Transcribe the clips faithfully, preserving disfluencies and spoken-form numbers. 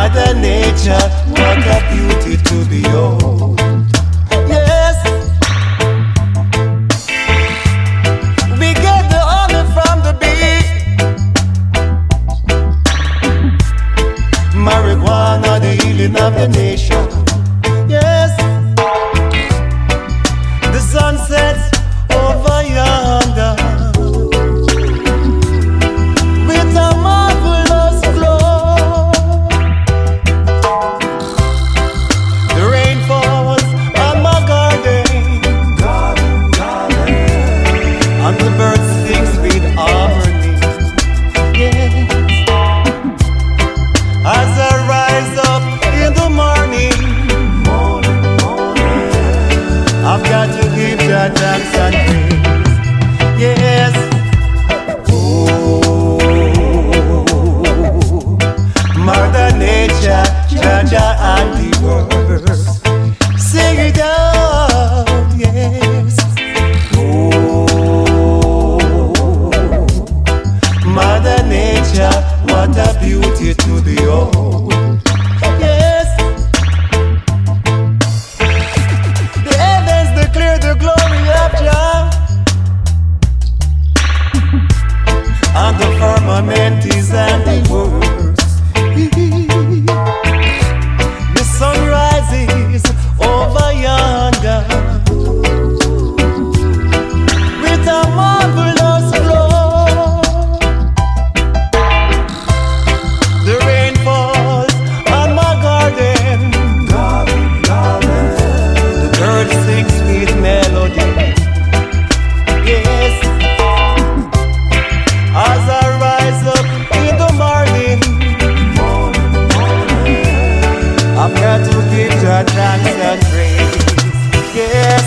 Mother Nature, what a beauty to behold. Yes, we get the honey from the bee. Marijuana, the healing of the nation. Yes, the sun sets over yonder with a marvelous glow. The rain falls on my garden, garden, garden, and the birds sing sweet harmony. Yes, as I rise up in the morning, morning, morning, I've got to give Jah thanks and praise. Yes. Mother Nature, Jah Jah and the words. Sing it out, yes. Oh, Mother Nature, what a beauty to behold. Yes. The heavens declare the glory of Jah, and the firmament is handiwork. The sun rises over yonder with a marvelous glow. The rain falls on my garden, garden, garden. The birds sing sweet melody. Yes, as I rise up in the morning, I've got to give Jah thanks and praise. Yes.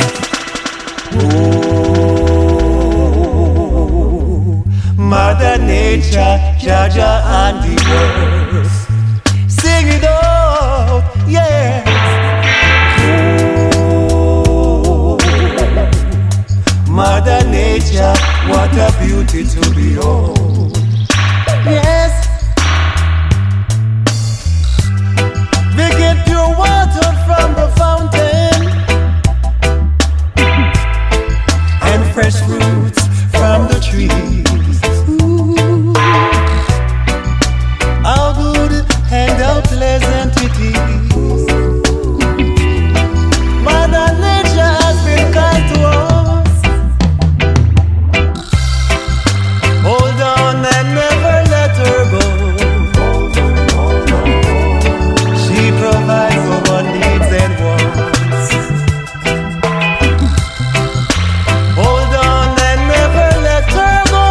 Oh, Mother Nature, Jah Jah and the words. Sing it out, yes. Oh, Mother Nature, what a beauty to behold. Yes. We get pure water from the fountain and fresh fruits from the trees. Ooh, how good and how pleasant it is. Mother Nature has been kind to us. Hold on and never let her go. Provides our needs and wants. Hold on and never let her go.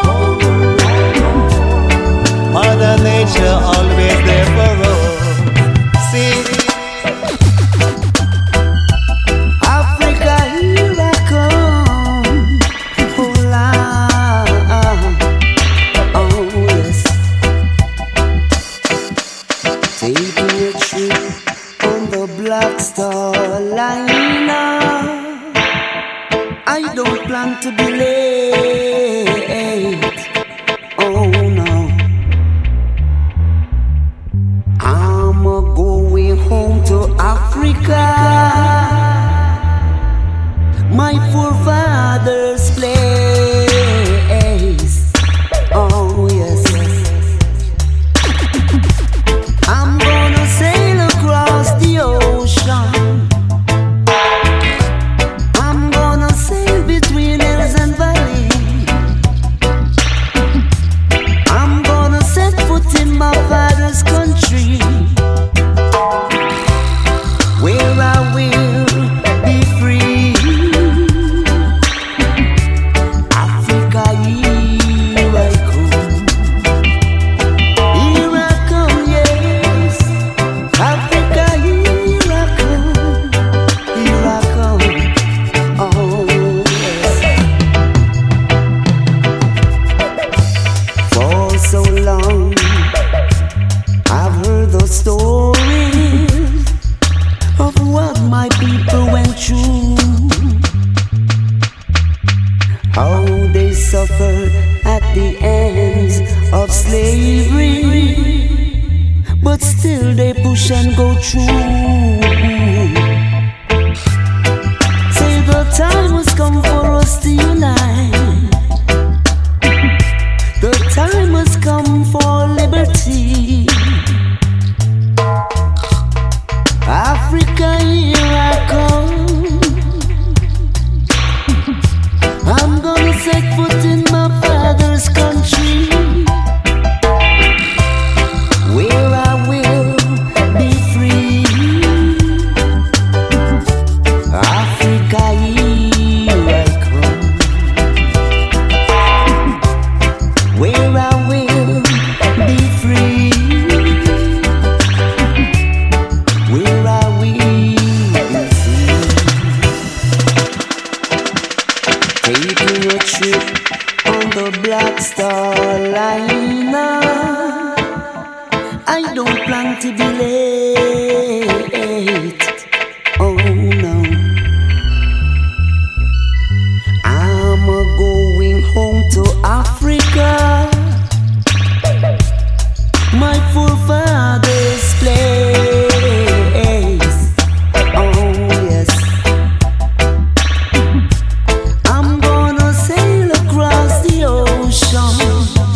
Mother Nature always there for us. See, Africa, here I come. Oh, Lord. Oh, yes. Taking a trip on the Black Star Liner. I don't plan to be late. Oh no, I'm a going home to Africa, my forefathers' place. Oh yes. I'm gonna sail across the ocean. I'm gonna sail between hills and valleys. I'm gonna set foot in my father's country, where I will still they push and go through. Say the time has come for us to unite. The time has come for liberty. Africa, here I come. I'm gonna set foot in my father's country, where I will be free. Africa, here I come, where I will be free, where I will be free. Taking a trip on the Black Star Liner, I don't plan to be late. Oh no, I'm a going home to Africa, my forefathers' place. Oh yes, I'm gonna sail across the ocean.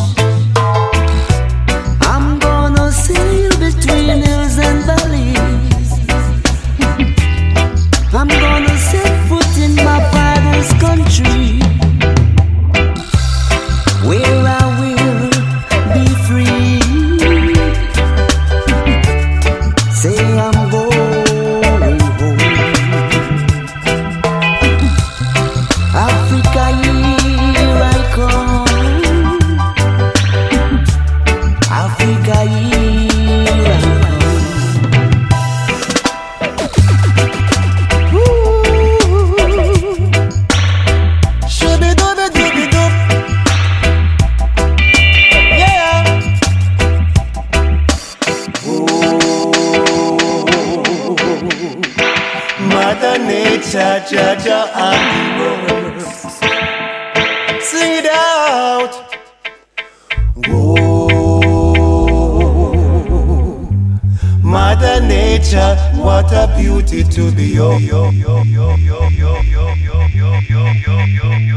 I'm gonna sail between hills and valleys. I'm gonna set foot in my father's country, where I will be free. Say I'm going home. Africa, here I come. Africa, here I come. Shoo-be-doo-be-doo-be-doo. Yeah. Mother Nature, Jaja, and the works. Sing it out. Whoa. Mother Nature, what a beauty to be. Yo, yo, yo, yo, yo, yo, yo, yo, yo, yo, yo, yo, yo.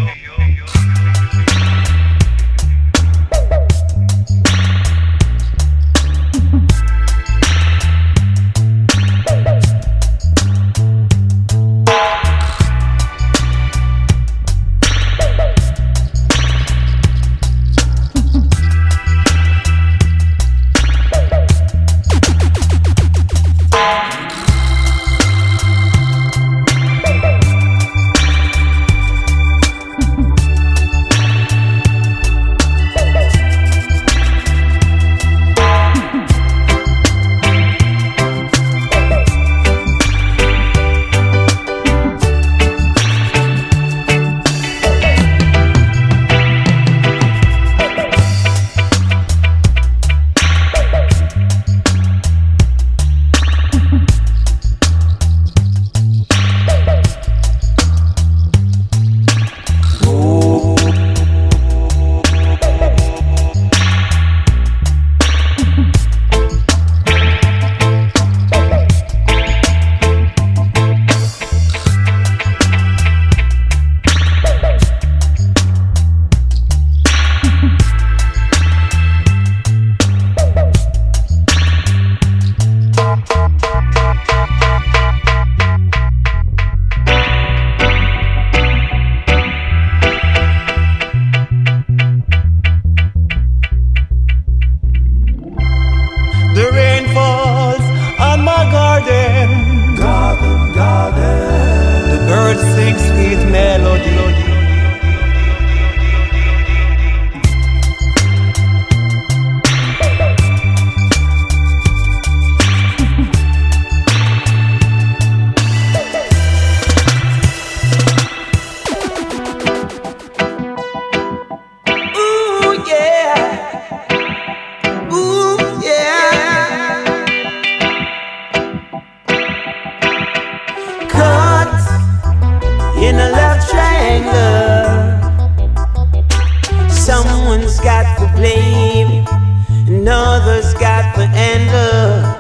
The rain falls on my garden. Garden, garden. The birds sing sweet melody. In a love triangle, someone's got the blame, and others got the handle.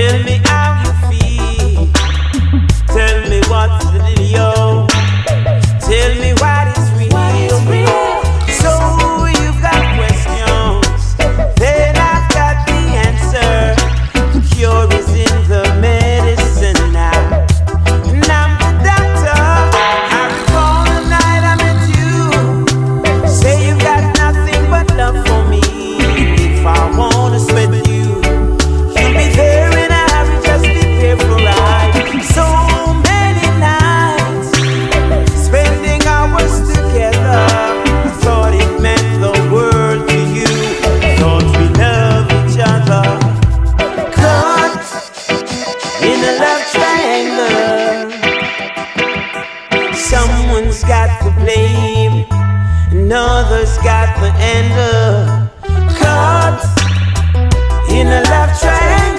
Tell me how you feel. Tell me what's the deal. Tell me what is real. So you've got questions, then I've got the answer. The cure is in the medicine now, and I'm the doctor. I recall the night I met you. Say you got nothing but love for me. If I wanna sweat you, you'll be there in a hurry. Just prepare for ride. So many nights spending hours together. I thought it meant the world to you. Thought we love each other. Caught in a love triangle. Someone's got the blame, another's got the anger. Caught in a love triangle.